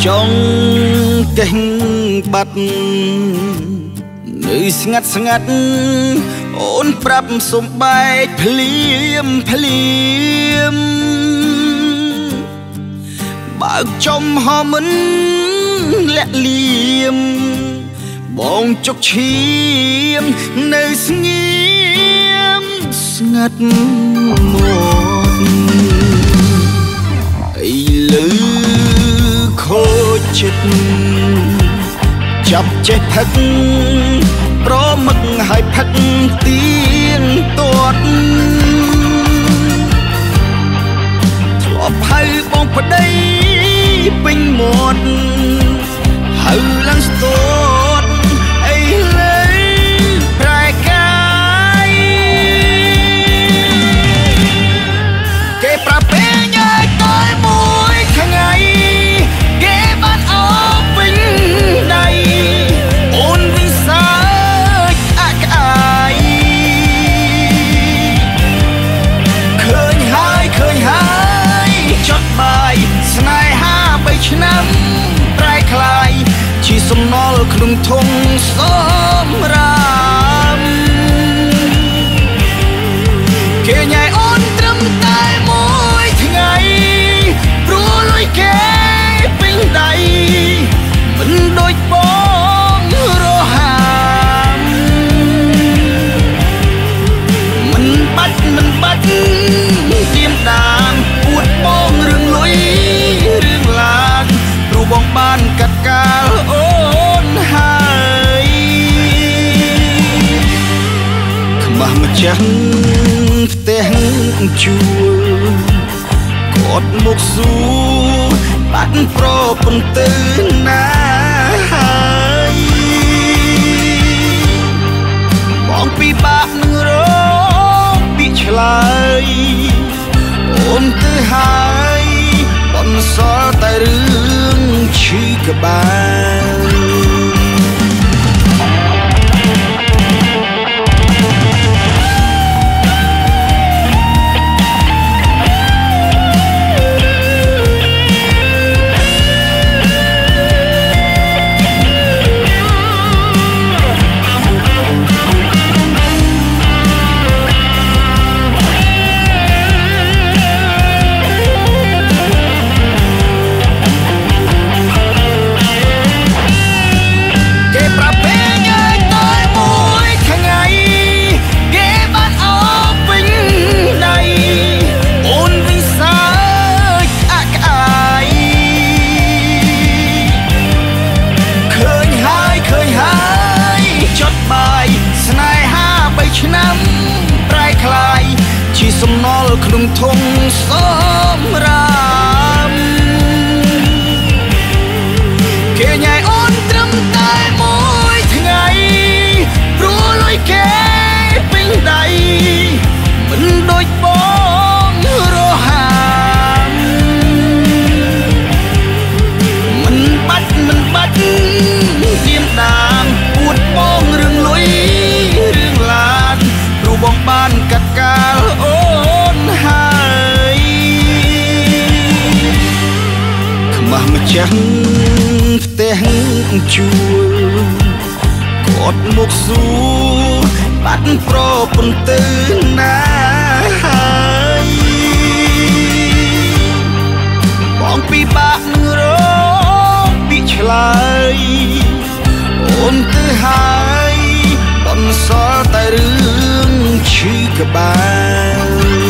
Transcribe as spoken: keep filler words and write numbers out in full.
ចង់កេះបាត់នៅស្ងាត់ស្ងាត់អូនប្រាប់សំបែកភ្លៀមភ្លៀមបើកចំហមិនលាក់លៀមបងជុកឈាមនៅស្ងៀមស្ងាត់មកអីលើខូចចិត្តចាប់ចេះផឹកប្រមឹកឲ្យផឹកទៀងទាត់ធ្លាប់ហៅបងប្តីពេញមាត់ហៅឡើងស្ទត់អីលើប្រែកាយគេប្រាប់ពេញឲ្យតែមួយថ្ងៃគេបានអោបវិញដៃអូនវិញសើចអាក់ក្អាយឃើញហើយឃើញហើយចត់បាយស្នេហាបីឆ្នាំប្រែคลายជាសំណល់ក្នុងធុងសម្រាប់គេញ៉ៃអូនត្រឹមតែមួយថ្ងៃព្រោះលុយគេពេញដៃមិនដូចបងរហាមមិនបាច់មិនបាច់ទៀមដាងពួតបងរឿងលុយរឿងឡានព្រោះបងបានកាត់កាលអូនហើយខ្មាស់ម្ចាស់ផ្ទះជួលគាត់មកសួរបាត់ប្រពន្ធទៅណាហើយបងពិបាកនឹងរកពីឆ្លើយអូនទៅហើយបន្សល់តែរឿងឈឺក្បាលឆ្នាំប្រែคลายជាសំណល់ក្នុងធុងសម្រាប់គេញ៉ៃអូនត្រឹមតែមួយថ្ងៃព្រោះលុយគេពេញដៃមិនដូចបងរហាមមិនបាច់មិនបាច់ទៀមដាងពួតបងរឿងលុយរឿងឡានព្រោះបងបានកាត់កាលអូនហើយខ្មាស់ម្ចាស់ផ្ទះជួលគាត់មកសួរបាត់ប្រពន្ធទៅណាហើយបងពិបាកនឹងរកពីឆ្លើយអូនទៅហើយបន្សល់តែរឿងឈឺក្បាល